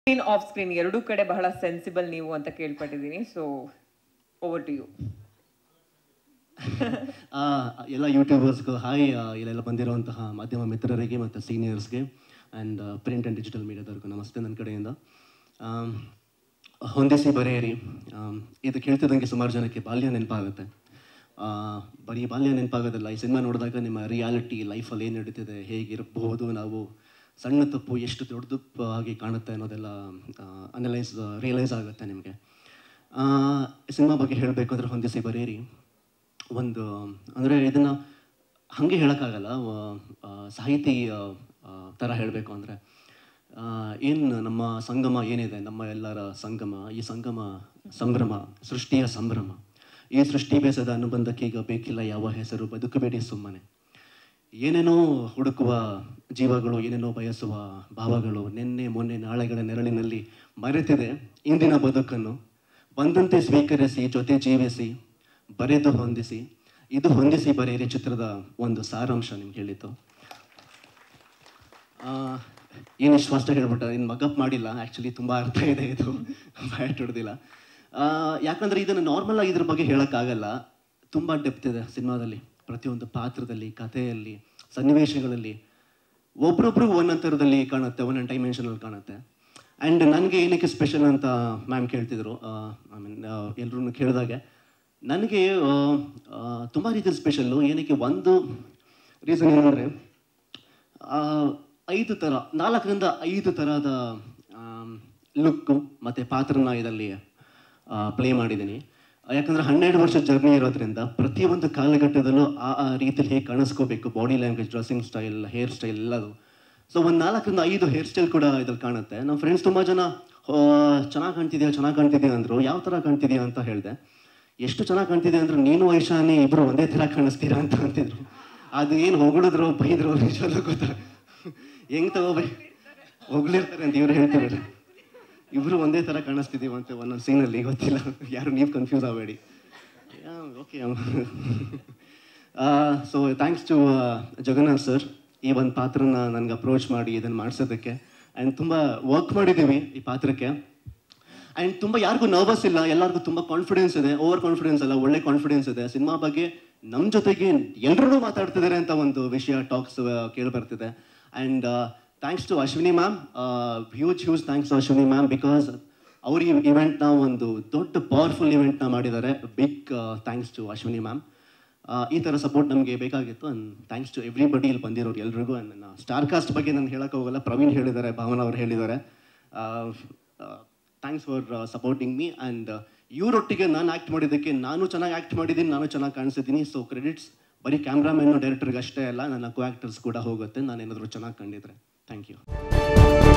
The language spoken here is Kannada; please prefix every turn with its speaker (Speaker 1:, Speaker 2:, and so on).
Speaker 1: ಸ್ಕ್ರೀನ್ ಆಫ್ ಸ್ಕ್ರೀನ್ ಎರಡೂ ಕಡೆ ಬಹಳ ಸೆನ್ಸಿಬಲ್ ನೀವು ಅಂತ ಕೇಳ್ಪಟ್ಟಿದ್ದೀನಿ. So over to you.
Speaker 2: ಎಲ್ಲ ಯೂಟ್ಯೂಬರ್ಸ್ಗೂ ಹಾಯ್, ಇಲ್ಲೆಲ್ಲ ಬಂದಿರುವಂತಹ ಮಾಧ್ಯಮ ಮಿತ್ರರಿಗೆ ಮತ್ತು ಸೀನಿಯರ್ಸ್ಗೆ ಆ್ಯಂಡ್ ಪ್ರಿಂಟ್ ಆ್ಯಂಡ್ ಡಿಜಿಟಲ್ ಮೀಡಿಯಾದವ್ರಿಗೂ ನಮಸ್ತೆ ನನ್ನ ಕಡೆಯಿಂದ. ಹೊಂದಿಸಿ ಬರೆಯಿರಿ, ಇದು ಕೇಳ್ತಿದ್ದಂಗೆ ಸುಮಾರು ಜನಕ್ಕೆ ಬಾಲ್ಯ ನೆನಪಾಗುತ್ತೆ. ಬರೀ ಬಾಲ್ಯ ನೆನಪಾಗೋದಿಲ್ಲ, ಈ ಸಿನಿಮಾ ನೋಡಿದಾಗ ನಿಮ್ಮ ರಿಯಾಲಿಟಿ ಲೈಫಲ್ಲಿ ಏನು ನಡೀತಿದೆ, ಹೇಗಿರಬಹುದು, ನಾವು ಸಣ್ಣ ತಪ್ಪು ಎಷ್ಟು ದೊಡ್ಡ ತಪ್ಪು ಆಗಿ ಕಾಣುತ್ತೆ ಅನ್ನೋದೆಲ್ಲ ರಿಯಲೈಸ್ ಆಗುತ್ತೆ ನಿಮಗೆ. ಸಿನಿಮಾ ಬಗ್ಗೆ ಹೇಳಬೇಕು ಅಂದರೆ ಹೊಂದಿಸಿ ಬರೆಯಿರಿ ಒಂದು, ಅಂದರೆ ಇದನ್ನು ಹಾಗೆ ಹೇಳೋಕ್ಕಾಗಲ್ಲ, ಸಾಹಿತಿ ಥರ ಹೇಳಬೇಕು ಅಂದರೆ ಏನು ನಮ್ಮ ಸಂಗಮ ಏನಿದೆ, ನಮ್ಮ ಎಲ್ಲರ ಸಂಗಮ, ಈ ಸಂಭ್ರಮ, ಸೃಷ್ಟಿಯ ಸಂಭ್ರಮ. ಈ ಸೃಷ್ಟಿ ಬೇಸದ ಅನುಬಂಧಕ್ಕೆ ಈಗ ಬೇಕಿಲ್ಲ ಯಾವ ಹೆಸರು, ಬದುಕಬೇಡಿ ಸುಮ್ಮನೆ. ಏನೇನೋ ಹುಡುಕುವ ಜೀವಗಳು, ಏನೇನೋ ಬಯಸುವ ಭಾವಗಳು, ನಿನ್ನೆ ಮೊನ್ನೆ ನಾಳೆಗಳ ನೆರಳಿನಲ್ಲಿ ಮರೆತಿದೆ ಇಂದಿನ ಬದುಕನ್ನು. ಬಂದಂತೆ ಸ್ವೀಕರಿಸಿ, ಜೊತೆ ಜೀವಿಸಿ, ಬರೆದು ಹೊಂದಿಸಿ. ಇದು ಹೊಂದಿಸಿ ಬರೆಯಿರಿ ಚಿತ್ರದ ಒಂದು ಸಾರಾಂಶ ನಿಮ್ಗೆ ಹೇಳಿದ್ದು. ಏನು ಇಷ್ಟು ಫಾಸ್ಟ್ ಹೇಳ್ಬಿಟ್ಟ, ಇನ್ನು ಮಗಪ್ ಮಾಡಿಲ್ಲ, ಆ್ಯಕ್ಚುಲಿ ತುಂಬ ಅರ್ಥ ಇದೆ ಇದು, ಬ್ಯಾಟ್ ಹೊಡೆದಿಲ್ಲ. ಯಾಕಂದರೆ ಇದನ್ನು ನಾರ್ಮಲ್ ಆಗಿ ಇದ್ರ ಬಗ್ಗೆ ಹೇಳೋಕ್ಕಾಗಲ್ಲ, ತುಂಬ ಡೆಪ್ತ್ ಇದೆ ಸಿನಿಮಾದಲ್ಲಿ, ಪ್ರತಿಯೊಂದು ಪಾತ್ರದಲ್ಲಿ, ಕಥೆಯಲ್ಲಿ, ಸನ್ನಿವೇಶಗಳಲ್ಲಿ ಒಬ್ರೊಬ್ರು ಒಂದೊಂಥರದಲ್ಲಿ ಕಾಣುತ್ತೆ, ಒಂದೊಂದು ಡೈಮೆನ್ಷನಲ್ಲಿ ಕಾಣುತ್ತೆ. ಆ್ಯಂಡ್ ನನಗೆ ಏನಕ್ಕೆ ಸ್ಪೆಷಲ್ ಅಂತ ಮ್ಯಾಮ್ ಕೇಳ್ತಿದ್ರು, ಎಲ್ಲರೂ ಕೇಳಿದಾಗೆ ನನಗೆ ತುಂಬ ರೀತಿಯಲ್ಲಿ ಸ್ಪೆಷಲ್ಲು. ಏನಕ್ಕೆ ಒಂದು ರೀಸನ್ ಏನಂದರೆ 4ರಿಂದ 5 ಥರದ ಲುಕ್ಕು ಮತ್ತು ಪಾತ್ರನ ಇದರಲ್ಲಿ ಪ್ಲೇ ಮಾಡಿದ್ದೀನಿ. ಯಾಕಂದರೆ 12 ವರ್ಷ ಜರ್ನಿ ಇರೋದ್ರಿಂದ ಪ್ರತಿಯೊಂದು ಕಾಲಘಟ್ಟದಲ್ಲೂ ಆ ರೀತಿಯಲ್ಲಿ ಹೇಗೆ ಕಾಣಿಸ್ಕೋಬೇಕು, body language, dressing style, hair style ಎಲ್ಲದು. ಸೊ ಒಂದು 4ರಿಂದ 5 ಹೇರ್ ಸ್ಟೈಲ್ ಕೂಡ ಇದ್ರಲ್ಲಿ ಕಾಣುತ್ತೆ. ನಮ್ಮ ಫ್ರೆಂಡ್ಸ್ ತುಂಬ ಜನ ಚೆನ್ನಾಗಿ ಕಾಣ್ತಿದ್ಯಾ ಅಂದರು. ಯಾವ ಥರ ಕಾಣ್ತಿದ್ಯಾ ಅಂತ ಹೇಳಿದೆ. ಎಷ್ಟು ಚೆನ್ನಾಗಿ ಕಾಣ್ತಿದೆ ಅಂದರೆ ನೀನು ವೈಶಾನಿ ಇಬ್ಬರು ಒಂದೇ ಥರ ಕಾಣಿಸ್ತೀರಾ ಅಂತ ಅಂತಿದ್ರು. ಅದು ಏನು ಹೊಗಳಿದ್ರು ಬೈದ್ರು ನಿಜವಲ್ಲ ಗೊತ್ತಾ, ಹೆಂಗೆ ಹೊಗಳಿರ್ತಾರೆ ಅಂತ ಇವ್ರು ಹೇಳ್ತಾರೆ. ಇಬ್ಬರು ಒಂದೇ ಥರ ಕಾಣಿಸ್ತಿದ್ದೀವಿ ಅಂತ ಒಂದೊಂದು ಸೀನಲ್ಲಿ, ಗೊತ್ತಿಲ್ಲ, ಯಾರು ನೀವು ಕನ್ಫ್ಯೂಸ್ ಆಗಬೇಡಿ. Okay. So thanks to Jagannath sir, ಈ ಒಂದು ಪಾತ್ರನ ನನಗೆ ಅಪ್ರೋಚ್ ಮಾಡಿ ಇದನ್ನು ಮಾಡಿಸೋದಕ್ಕೆ. ಆ್ಯಂಡ್ ತುಂಬ ವರ್ಕ್ ಮಾಡಿದ್ದೀವಿ ಈ ಪಾತ್ರಕ್ಕೆ. ಆ್ಯಂಡ್ ತುಂಬ ಯಾರಿಗೂ ನರ್ವಸ್ ಇಲ್ಲ, ಎಲ್ಲರಿಗೂ ತುಂಬ ಕಾನ್ಫಿಡೆನ್ಸ್ ಇದೆ. ಓವರ್ ಕಾನ್ಫಿಡೆನ್ಸ್ ಅಲ್ಲ, ಒಳ್ಳೆ ಕಾನ್ಫಿಡೆನ್ಸ್ ಇದೆ. ಸಿನಿಮಾ ಬಗ್ಗೆ ನಮ್ಮ ಜೊತೆಗೆ ಎಲ್ಲರೂ ಮಾತಾಡ್ತಿದ್ದಾರೆ ಅಂತ ಒಂದು ವಿಷಯ ಟಾಕ್ಸ್ ಕೇಳಿಬರ್ತಿದೆ. And thanks to Ashwini ma'am, huge thanks to Ashwini ma'am, because ಅವ್ರ ಈ ಇವೆಂಟ್ನ ಒಂದು ದೊಡ್ಡ ಪವರ್ಫುಲ್ ಇವೆಂಟ್ನ ಮಾಡಿದ್ದಾರೆ. Big thanks to Ashwini ma'am. ಈ ಥರ ಸಪೋರ್ಟ್ ನಮಗೆ ಬೇಕಾಗಿತ್ತು. ಆ್ಯಂಡ್ ಥ್ಯಾಂಕ್ಸ್ ಟು ಎವ್ರಿಬಡಿ ಇಲ್ಲಿ ಬಂದಿರೋರು ಎಲ್ರಿಗೂ. ನನ್ನ ಸ್ಟಾರ್ ಕಾಸ್ಟ್ ಬಗ್ಗೆ ನಾನು ಹೇಳೋಕ್ಕೆ ಹೋಗಲ್ಲ, ಪ್ರವೀಣ್ ಹೇಳಿದ್ದಾರೆ, ಭಾವನಾ ಅವ್ರು ಹೇಳಿದ್ದಾರೆ. Thanks for supporting me. And ಇವರೊಟ್ಟಿಗೆ ನಾನು ಆ್ಯಕ್ಟ್ ಮಾಡಿದ್ದಕ್ಕೆ ನಾನು ಚೆನ್ನಾಗಿ ಆ್ಯಕ್ಟ್ ಮಾಡಿದ್ದೀನಿ, ನಾನು ಚೆನ್ನಾಗಿ ಕಾಣಿಸಿದ್ದೀನಿ. ಸೊ ಕ್ರೆಡಿಟ್ಸ್ ಬರೀ ಕ್ಯಾಮ್ರಾಮನ್ನು ಡೈರೆಕ್ಟರ್ಗೆ ಅಷ್ಟೇ ಅಲ್ಲ, ನನ್ನ ಕೋ ಆ್ಯಕ್ಟರ್ಸ್ ಕೂಡ ಹೋಗುತ್ತೆ, ನಾನೇನಾದರೂ ಚೆನ್ನಾಗಿ ಕಂಡಿದ್ರೆ. Thank you.